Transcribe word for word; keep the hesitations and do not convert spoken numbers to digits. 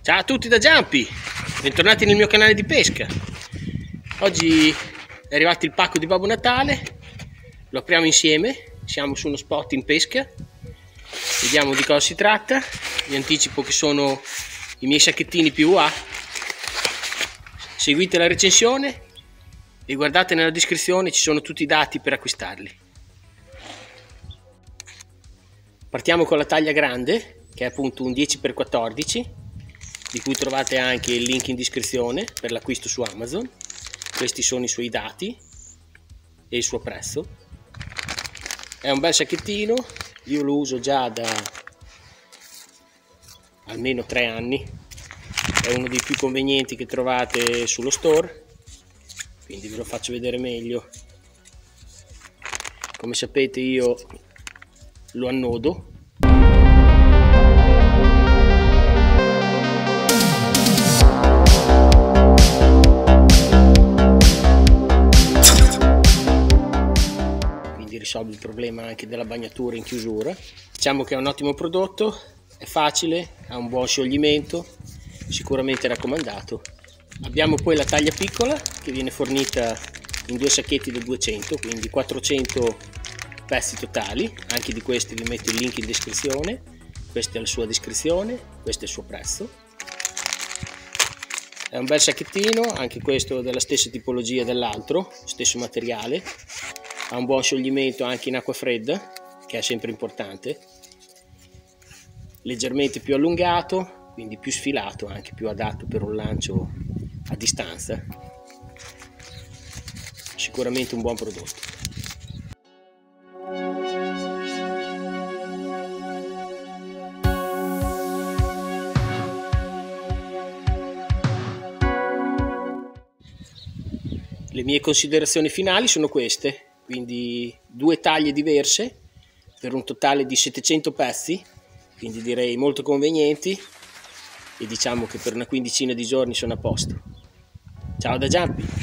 Ciao a tutti da Giampi, bentornati nel mio canale di pesca. Oggi è arrivato il pacco di Babbo Natale, lo apriamo insieme, siamo su uno spot in pesca, vediamo di cosa si tratta. Vi anticipo che sono i miei sacchettini P V A. Seguite la recensione e guardate nella descrizione, ci sono tutti i dati per acquistarli. Partiamo con la taglia grande, che è appunto un dieci per quattordici, di cui trovate anche il link in descrizione per l'acquisto su Amazon. Questi sono i suoi dati e il suo prezzo. È un bel sacchettino, io lo uso già da almeno tre anni, è uno dei più convenienti che trovate sullo store, quindi ve lo faccio vedere meglio. Come sapete io lo annodo. Risolve il problema anche della bagnatura in chiusura. Diciamo che è un ottimo prodotto, è facile, ha un buon scioglimento, sicuramente raccomandato. Abbiamo poi la taglia piccola che viene fornita in due sacchetti da duecento, quindi quattrocento pezzi totali. Anche di questi vi metto il link in descrizione. Questa è la sua descrizione, questo è il suo prezzo. È un bel sacchettino, anche questo della stessa tipologia dell'altro, stesso materiale. Ha un buon scioglimento anche in acqua fredda, che è sempre importante, leggermente più allungato, quindi più sfilato, anche più adatto per un lancio a distanza. Sicuramente un buon prodotto. Le mie considerazioni finali sono queste. Quindi due taglie diverse per un totale di settecento pezzi, quindi direi molto convenienti, e diciamo che per una quindicina di giorni sono a posto. Ciao da Giampi!